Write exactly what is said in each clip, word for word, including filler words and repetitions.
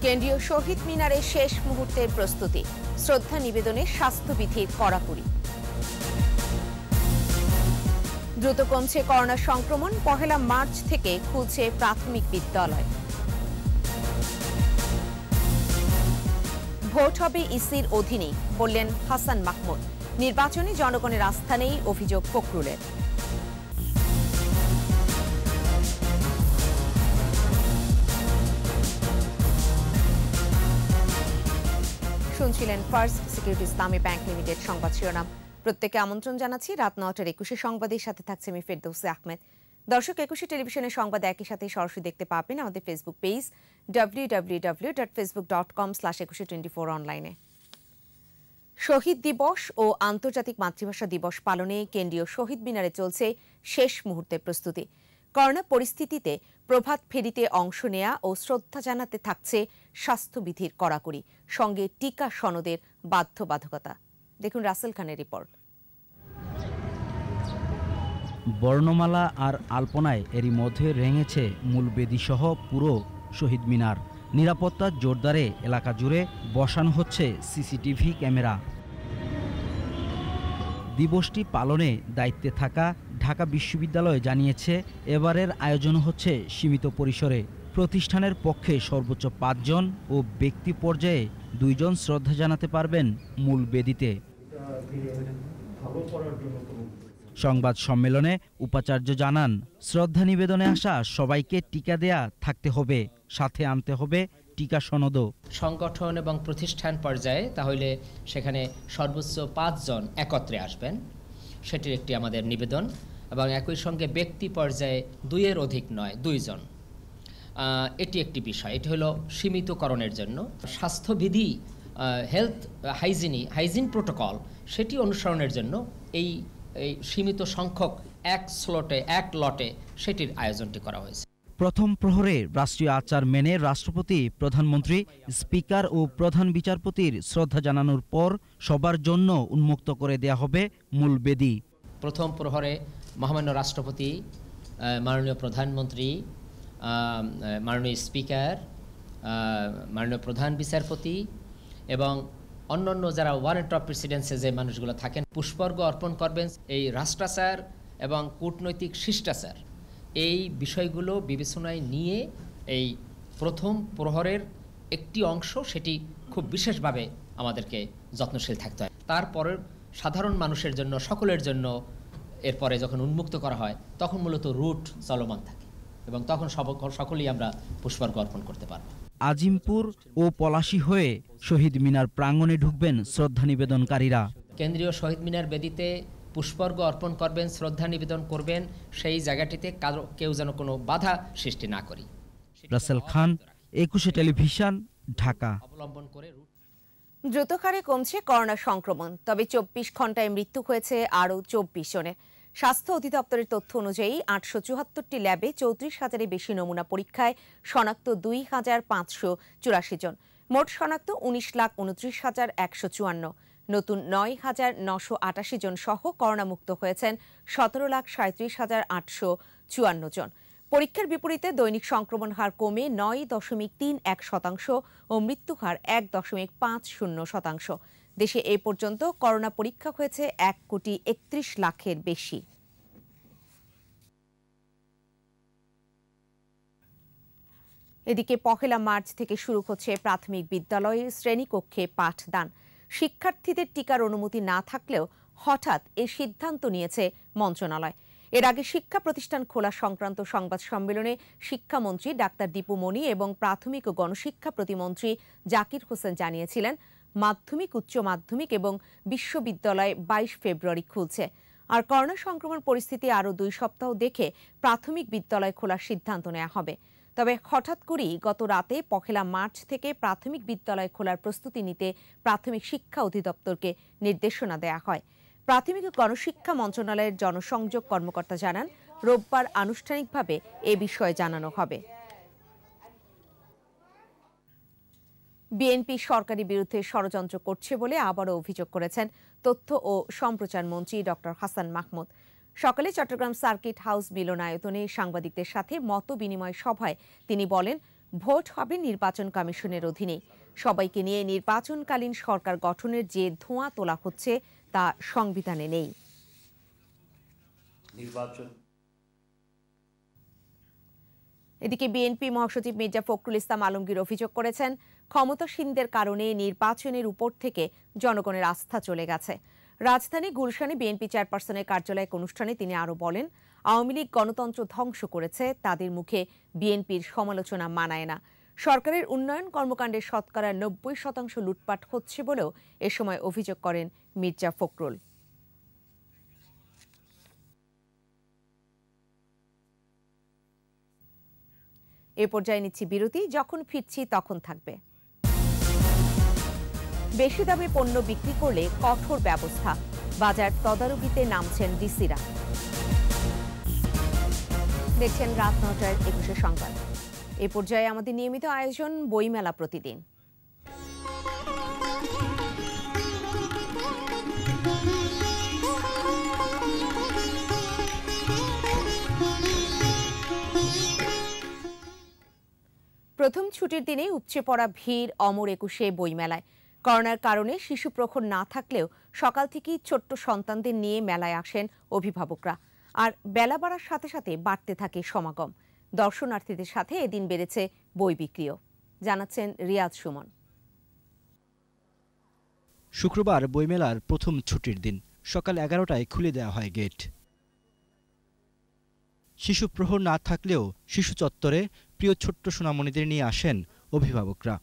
কেন্দ্রীয় শহীদ মিনারে শেষ মুহূর্তের প্রস্তুতি, শ্রদ্ধা নিবেদনে স্বাস্থ্যবিধির কড়াকড়ি। দ্রুত কমছে করোনা সংক্রমণ, পহেলা মার্চ থেকে খুলছে প্রাথমিক বিদ্যালয়। ভোট হবে ইসির অধীনেই, বললেন হাসান মাহমুদ। নির্বাচনে জনগণের আস্থা নেই, অভিযোগ ফখরুলের। শুনছিলেন first security Islami bank limited সংবাদ শিরোনাম। প্রত্যেকে আমন্ত্রণ জানাচ্ছি রাত নটার একুশে সংবাদের সাথে থাকছে আমি ফেরদৌসী আহমেদ। দর্শক, একুশে টেলিভিশনের সংবাদ একই সাথে সরাসরি দেখতে পাবেন আমাদের Facebook page W W W dot Facebook dot com slash Ekushey twenty four অনলাইনে। শহীদ দিবস ও আন্তর্জাতিক মাতৃভাষা দিবস পালনে কেন্দ্রীয় শহীদ মিনারে চলছে শেষ মুহূর্তের প্রস্তুতি। করোনা পরিস্থিতিতে প্রভাত ফেরিতে অংশ নেয়া ও শ্রদ্ধা জানাতে থাকছে স্বাস্থ্যবিধির কড়াকড়ি, সঙ্গে টিকা সনদের বাধ্যবাধকতা। দেখুন রাসেল খানের রিপোর্ট। বর্ণমালা আর আলপনায় এরই মধ্যে রেঙেছে মূল বেদিসহ পুরো শহীদ মিনার। নিরাপত্তা জোরদারে এলাকা জুড়ে বসানো হচ্ছে সিসিটিভি ক্যামেরা। দিবসটি পালনে দায়িত্বে থাকা ঢাকা বিশ্ববিদ্যালয় জানিয়েছে, এবারের আয়োজন হচ্ছে সীমিত পরিসরে। প্রতিষ্ঠানের পক্ষে সর্বোচ্চ পাঁচজন ও ব্যক্তি পর্যায়ে দুইজন শ্রদ্ধা জানাতে পারবেন মূল বেদিতে। সংবাদ সম্মেলনে উপাচার্য জানান, শ্রদ্ধা নিবেদনে আসা সবাইকে টিকা দেয়া থাকতে হবে, সাথে আনতে হবে টিকা সনদও। সংগঠন এবং প্রতিষ্ঠান পর্যায়ে তাহলে সেখানে সর্বোচ্চ পাঁচজন একত্রে আসবেন, সেটির একটি আমাদের নিবেদন। এবং একই সঙ্গে ব্যক্তি পর্যায়ে দুইয়ের অধিক নয়, দুইজন, এটি একটি বিষয়। এটি হলো সীমিতকরণের জন্য স্বাস্থ্যবিধি, হেলথ হাইজিনি হাইজিন প্রোটোকল, সেটি অনুসরণের জন্য এই এই সীমিত সংখ্যক এক স্লটে এক লটে সেটির আয়োজনটি করা হয়েছে। প্রথম প্রহরে রাষ্ট্রীয় আচার মেনে রাষ্ট্রপতি, প্রধানমন্ত্রী, স্পিকার ও প্রধান বিচারপতির শ্রদ্ধা জানানোর পর সবার জন্য উন্মুক্ত করে দেয়া হবে মূল বেদি। প্রথম প্রহরে মহামান্য রাষ্ট্রপতি, মাননীয় প্রধানমন্ত্রী, মাননীয় স্পিকার, মাননীয় প্রধান বিচারপতি এবং অন্যান্য যারা ওয়ারেন্ট অফ প্রেসিডেন্সে যে মানুষগুলো থাকেন পুষ্পার্ঘ্য অর্পণ করবেন। এই রাষ্ট্রাচার এবং কূটনৈতিক শিষ্টাচার এই বিষয়গুলো বিবেচনায় নিয়ে এই প্রথম প্রহরের একটি অংশ সেটি খুব বিশেষভাবে আমাদেরকে যত্নশীল থাকতে হয়। তারপরে সাধারণ মানুষের জন্য, সকলের জন্য এরপরে যখন উন্মুক্ত করা হয় তখন মূলত রুট চলমান থাকে এবং তখন সকলেই আমরা পুষ্পার্ঘ্য অর্পণ করতে পারব। আজিমপুর ও পলাশী হয়ে শহীদ মিনার প্রাঙ্গণে ঢুকবেন শ্রদ্ধা নিবেদনকারীরা। কেন্দ্রীয় শহীদ মিনার বেদিতে পুষ্পার্ঘ্য অর্পণ করবেন, শ্রদ্ধা নিবেদন করবেন, সেই জায়গাটিতে কেউ যেন কোনো বাধা সৃষ্টি না করি। রাসেল খান, একুশে টেলিভিশন, ঢাকা। অবলম্বন করে দ্রুত হারে কমছে করোনা সংক্রমণ, তবে চব্বিশ ঘন্টায় মৃত্যু হয়েছে আরও চব্বিশ জনের। স্বাস্থ্য অধিদপ্তরের তথ্য অনুযায়ী আটশো চুয়াত্তরটি ল্যাবে চৌত্রিশ হাজারের বেশি নমুনা পরীক্ষায় শনাক্ত দুই হাজার পাঁচশো চুরাশি জন। মোট শনাক্ত উনিশ লাখ উনত্রিশ হাজার একশো চুয়ান্ন। নতুন নয় হাজার নশো আটাশি জন সহ করোনামুক্ত হয়েছেন সতেরো লাখ সাঁত্রিশ হাজার আটশো চুয়ান্ন জন। পরীক্ষার বিপরীতে দৈনিক সংক্রমণ হার কমে নয় দশমিক তিন এক শতাংশ ও মৃত্যু হার এক দশমিক পাঁচ শূন্য শতাংশ। দেশে এ পর্যন্ত করোনা পরীক্ষা হয়েছে এক কোটি একত্রিশ লাখের বেশি। এদিকে পহেলা মার্চ থেকে শুরু হচ্ছে প্রাথমিক বিদ্যালয়ের শ্রেণীকক্ষে পাঠদান। শিক্ষার্থীদের টিকার অনুমতি না থাকলেও হঠাৎ এ সিদ্ধান্ত নিয়েছে মন্ত্রণালয়। এর আগে শিক্ষা প্রতিষ্ঠান খোলা সংক্রান্ত সংবাদ সম্মেলনে শিক্ষামন্ত্রী ডাক্তার দীপু মনি এবং প্রাথমিক ও গণশিক্ষা প্রতিমন্ত্রী জাকির হোসেন জানিয়েছিলেন, মাধ্যমিক, উচ্চ মাধ্যমিক এবং বিশ্ববিদ্যালয় বাইশ ফেব্রুয়ারি খুলছে। আর করোনা সংক্রমণ পরিস্থিতি আরও দুই সপ্তাহ দেখে প্রাথমিক বিদ্যালয় খোলার সিদ্ধান্ত নেওয়া হবে। তবে হঠাৎ করেই গত রাতে পহেলা মার্চ থেকে প্রাথমিক বিদ্যালয় খোলার প্রস্তুতি নিতে প্রাথমিক শিক্ষা অধিদপ্তরকে নির্দেশনা দেওয়া হয়। প্রাথমিক ও গণশিক্ষা মন্ত্রণালয়ের জনসংযোগ কর্মকর্তা জানান, রোববার আনুষ্ঠানিকভাবে এ বিষয়ে জানানো হবে। বিএনপি সরকারের বিরুদ্ধে ষড়যন্ত্র করছে বলে আবারও অভিযোগ করেছেন তথ্য ও সম্প্রচার মন্ত্রী ডক্টর হাসান মাহমুদ। সকালে চট্টগ্রাম সার্কিট হাউস মিলনায়তনে সাংবাদিকদের সাথে মত বিনিময় সভায় তিনি বলেন, ভোট হবে নির্বাচন কমিশনের অধীনে। সবাইকে নিয়ে নির্বাচনকালীন সরকার গঠনের যে ধোঁয়া তোলা হচ্ছে তা সংবিধানে নেই। এদিকে বিএনপি মহাসচিব মির্জা ফখরুল ইসলাম আলমগীর অভিযোগ করেছেন, ক্ষমতাসীনদের কারণে নির্বাচনের উপর থেকে জনগণের আস্থা চলে গেছে। রাজধানী গুলশানে বিএনপি চেয়ারপারসনের কার্যালয়ে এক অনুষ্ঠানে তিনি আরও বলেন, আওয়ামী লীগ গণতন্ত্র ধ্বংস করেছে, তাদের মুখে বিএনপির সমালোচনা মানায় না। সরকারের উন্নয়ন কর্মকাণ্ডের শতকরা নব্বই শতাংশ লুটপাট হচ্ছে বলেও এ সময় অভিযোগ করেন মির্জা ফখরুল। এ পর্যায়ে নিচ্ছি বিরতি, যখন ফিরছি তখন থাকবে। বেশি দামে পণ্য বিক্রি করলে কঠোর ব্যবস্থা, বাজার তদারকিতে নামছেন ডিসিরা। দেখছেন রাত নটায় একুশে সংবাদ। এ পর্যায়ে আমাদের নিয়মিত আয়োজন বইমেলা প্রতিদিন। প্রথম ছুটির দিনে উপচে পড়া ভিড় অমর একুশে বইমেলায়। করোনার কারণে শিশু প্রহর না থাকলেও সকাল থেকেই ছোট্ট সন্তানদের নিয়ে মেলায় আসেন অভিভাবকরা। আর বেলা বাড়ার সাথে সাথে বাড়তে থাকে সমাগম। দর্শনার্থীদের সাথে এদিন বেড়েছে বই বিক্রিও, জানাচ্ছেন রিয়াজ সুমন। শুক্রবার বইমেলার প্রথম ছুটির দিন সকাল এগারোটায় খুলে দেওয়া হয় গেট। শিশু প্রহর না থাকলেও শিশু চত্বরে প্রিয় ছোট্ট সোনামণিদের নিয়ে আসেন অভিভাবকরা।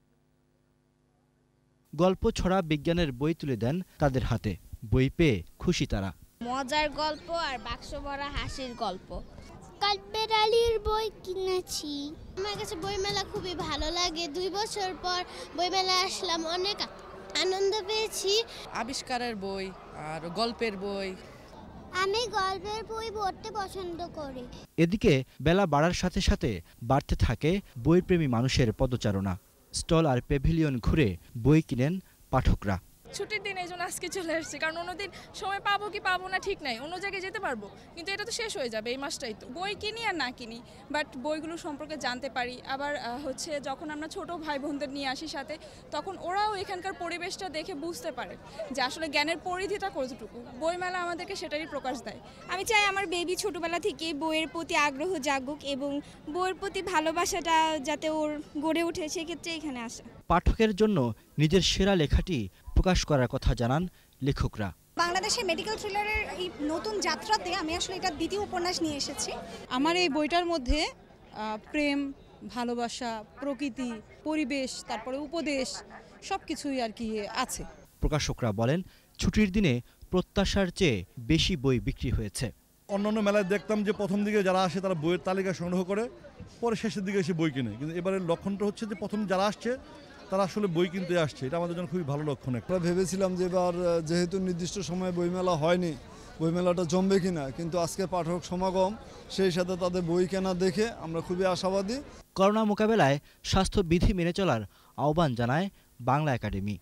গল্প ছড়া বিজ্ঞানের বই তুলে দেন তাদের হাতে। বই পেয়ে খুশি তারা। মজার গল্প আর বাক্স ভরা হাসির গল্প। কালবের আলীর বই কিনেছি। আমার কাছে বইমেলা খুবই ভালো লাগে। দুই বছর পর বইমেলা আসলাম, অনেক আনন্দ পেয়েছি। আবিষ্কারের বই আর গল্পের বই। আমি গল্পের বই পড়তে পছন্দ করি। এদিকে বেলা বাড়ার সাথে সাথে বাড়তে থাকে বইপ্রেমী মানুষের পদচারণা। স্টল আর প্যাভিলিয়ন ঘুরে বই কিনেন পাঠকরা। ছুটির দিন এই জন্য আজকে চলে আসছি, কারণ অন্যদিন সময় পাবো কি পাবো না ঠিক নাই, অন্য জায়গায় যেতে পারবো, কিন্তু এটা তো শেষ হয়ে যাবে এই মাসটাই। তো বই কিনি আর না কিনি, বাট বইগুলো সম্পর্কে জানতে পারি। আবার হচ্ছে যখন আমরা ছোট ভাই বোনদের নিয়ে আসি সাথে, তখন ওরাও এখানকার পরিবেশটা দেখে বুঝতে পারে যে আসলে জ্ঞানের পরিধিটা কতটুকু। বইমেলা আমাদেরকে সেটারই প্রকাশ দেয়। আমি চাই আমার বেবি ছোটবেলা থেকে বইয়ের প্রতি আগ্রহ জাগুক এবং বইয়ের প্রতি ভালোবাসাটা যাতে ওর গড়ে ওঠে, সেক্ষেত্রে এখানে আসা। পাঠকের জন্য নিজের সেরা লেখাটি প্রকাশ করার কথা জানান লেখকরা। বাংলাদেশে মেডিকেল থ্রিলারের এই নতুন যাত্রাতে আমি আসলে এটা দ্বিতীয় উপন্যাস নিয়ে এসেছি। আমার এই বইটার মধ্যে প্রেম, ভালোবাসা, প্রকৃতি, পরিবেশ, তারপরে উপদেশ সবকিছুই আর কি আছে। প্রকাশকরা বলেন, ছুটির দিনে প্রত্যাশার চেয়ে বেশি বই বিক্রি হয়েছে। অন্যান্য মেলায় দেখতাম যে প্রথম দিকে যারা আসে তারা বইয়ের তালিকা সংগ্রহ করে পরে শেষের দিকে এসে বই কিনে, কিন্তু এবারের লক্ষণটা হচ্ছে যে প্রথম যারা আসছে তারা আসলে বই কিনতে আসছে। এটা আমাদের জন্য খুবই ভালো লক্ষণ। আমরা ভেবেছিলাম যে এবার যেহেতু নির্দিষ্ট সময়ে বইমেলা হয়নি, বইমেলাটা জমবে কিনা, কিন্তু আজকে পাঠক সমাগম, সেই সাথে তাদের বই কেনা দেখে আমরা খুবই আশাবাদী। করোনা মোকাবেলায় স্বাস্থ্যবিধি মেনে চলার আহ্বান জানায় Bangla academy.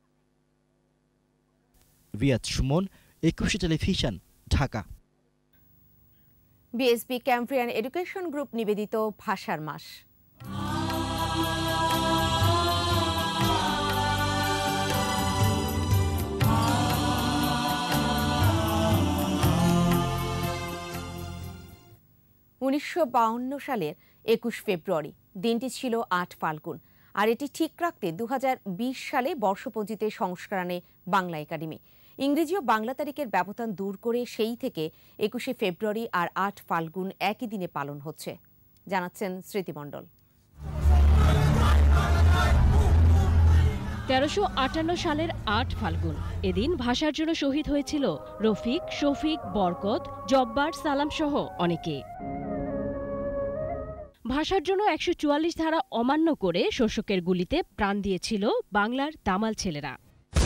Riaz Sumon, Ekushey television, Dhaka. BSP Cambrian education group নিবেদিত ভাষার মাস। উনিশশো বাউন্ন সালের একুশ ফেব্রুয়ারি দিনটি ছিল আট ফাল্গুন, আর এটি ঠিক রাখতে দু হাজার বিশ সালে বর্ষপঞ্জিতে সংস্কার আনে বাংলা একাডেমি। ইংরেজি ও বাংলা তারিখের ব্যবধান দূর করে সেই থেকে একুশে ফেব্রুয়ারি আর আট ফাল্গুন একই দিনে পালন হচ্ছে, জানাচ্ছেন স্মৃতিমণ্ডল। তেরোশো আটান্ন সালের আট ফাল্গুন এদিন ভাষার জন্য শহীদ হয়েছিল রফিক, শফিক, বরকত, জব্বার, সালাম সহ অনেকে। ভাষার জন্য একশো চুয়াল্লিশ ধারা অমান্য করে শোষকের গুলিতে প্রাণ দিয়েছিল বাংলার দামাল ছেলেরা।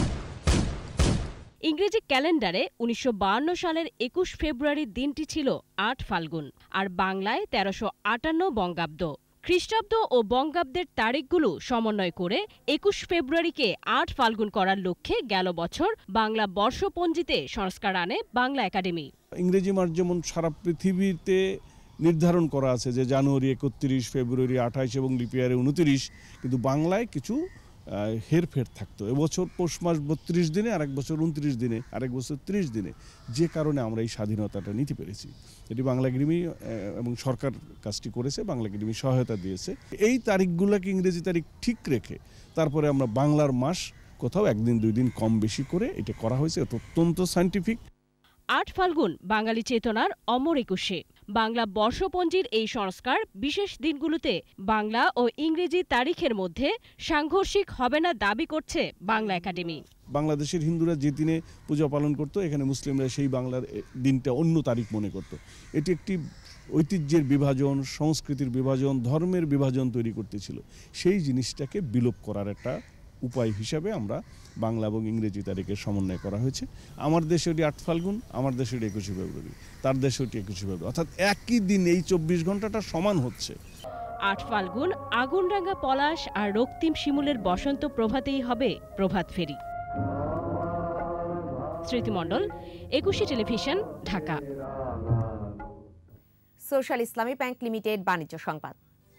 ইংরেজি ক্যালেন্ডারে উনিশশো বায়ান্ন সালের একুশ ফেব্রুয়ারির দিনটি ছিল আট ফাল্গুন, আর বাংলায় তেরোশো আটান্ন বঙ্গাব্দ। খ্রিস্টাব্দ ও বঙ্গাব্দের তারিখগুলো সমন্বয় করে একুশ ফেব্রুয়ারিকে আট ফাল্গুন করার লক্ষ্যে গেল বছর বাংলা বর্ষপঞ্জিতে সংস্কার আনে বাংলা একাডেমি। ইংরেজি মাস যেমন সারা পৃথিবীতে নির্ধারণ করা আছে যে জানুয়ারি একত্রিশ, ফেব্রুয়ারি আঠাইশ এবং লিপিয়ারে উনত্রিশ, কিন্তু বাংলায় কিছু হেরফের থাকতো। এবছর পৌষ মাস বত্রিশ দিনে, আরেক বছর উনত্রিশ দিনে, আরেক বছর ত্রিশ দিনে, যে কারণে আমরা এই স্বাধীনতাটা নিতে পেরেছি। এটি বাংলা একাডেমি এবং সরকার কাজটি করেছে, বাংলা একাডেমি সহায়তা দিয়েছে। এই তারিখগুলোকে ইংরেজি তারিখ ঠিক রেখে তারপরে আমরা বাংলার মাস কোথাও একদিন দুই দিন কম বেশি করে এটা করা হয়েছে। এটা অত্যন্ত সায়েন্টিফিক। আট ফাল্গুন বাঙালি চেতনার অমর একুশে। বাংলা বর্ষপঞ্জির এই সংস্কার বিশেষ দিনগুলোতে বাংলা ও ইংরেজি তারিখের মধ্যে সাংঘর্ষিক হবে না দাবি করছে বাংলা একাডেমি। বাংলাদেশের হিন্দুরা যে দিনে পূজা পালন করত, এখানে মুসলিমরা সেই বাংলার দিনটা অন্য তারিখ মনে করত। এটি একটি ঐতিহ্যের বিভাজন, সংস্কৃতির বিভাজন, ধর্মের বিভাজন তৈরি করতেছিল। সেই জিনিসটাকে বিলোপ করার একটা উপায় হিসাবে আমরা বাংলা এবং ইংরেজি তারিখের সমন্বয় করা হয়েছে। আমার দেশে ওটি আট ফাল্গুন, আমার দেশে ওটি একুশে ফেব্রুয়ারি, তার দেশে ওটি একুশে ফেব্রুয়ারি, অর্থাৎ একই দিন এই চব্বিশ ঘন্টাটা সমান হচ্ছে। আট ফাল্গুন আগুনরাঙা পলাশ আর রক্তিম শিমুলের বসন্ত প্রভাতেই হবে প্রভাত ফেরি। স্মৃতিমণ্ডল, Ekushey television, Dhaka. Social Islami bank limited বাণিজ্য সংবাদ।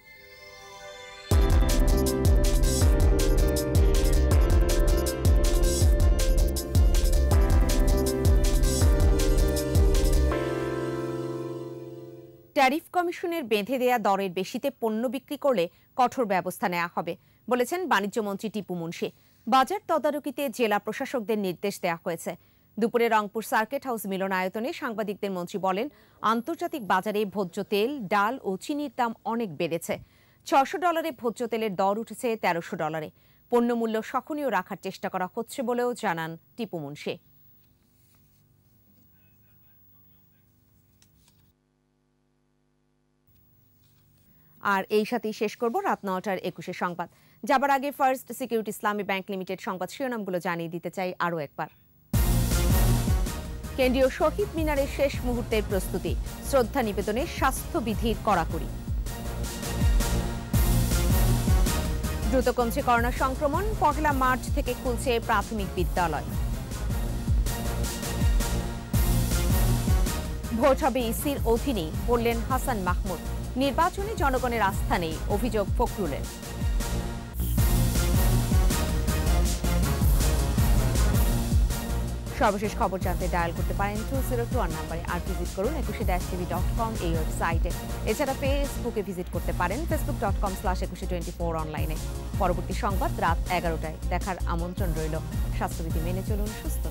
ট্যারিফ কমিশনের বেঁধে দেয়া দরের বেশিতে পণ্য বিক্রি করলে কঠোর ব্যবস্থা নেওয়া হবে বলেছেন বাণিজ্যমন্ত্রী টিপু মুনশি। বাজার তদারকিতে জেলা প্রশাসকদের নির্দেশ দেওয়া হয়েছে। দুপুরে রংপুর সার্কিট হাউস মিলনায়তনে সাংবাদিকদের মন্ত্রী বলেন, আন্তর্জাতিক বাজারে ভোজ্য তেল, ডাল ও চিনির দাম অনেক বেড়েছে। ছশো ডলারে ভোজ্য তেলের দর উঠেছে তেরোশো ডলারে। পণ্যমূল্য সহনীয় রাখার চেষ্টা করা হচ্ছে বলেও জানান টিপু মুনশি। আর এই সাথেই শেষ করব রাত নটার একুশে সংবাদ। যাবার আগে first security Islami bank limited সংবাদ শিরোনামগুলো জানিয়ে দিতে চাই আরও একবার। কেন্দ্রীয় শহীদ মিনারের শেষ মুহূর্তের প্রস্তুতি, শ্রদ্ধা নিবেদনে স্বাস্থ্যবিধির কড়াকড়ি। দ্রুত কমছে করোনা সংক্রমণ, পহেলা মার্চ থেকে খুলছে প্রাথমিক বিদ্যালয়। ভোট হবে ইসির অধীনে, বললেন হাসান মাহমুদ। নির্বাচনে জনগণের আস্থা নেই, অভিযোগ ফখরুলের। সর্বশেষ খবর জানতে ডায়াল করতে পারেন টু জিরো টু ওয়ান নাম্বারে, আর ভিজিট করুন একুশে ড্যাশ টিভি ডট কম এই ওয়েবসাইটে। এছাড়া ফেসবুকে ভিজিট করতে পারেন Facebook dot com slash Ekushey twenty four অনলাইনে। পরবর্তী সংবাদ রাত এগারোটায় দেখার আমন্ত্রণ রইল। স্বাস্থ্যবিধি মেনে চলুন, সুস্থ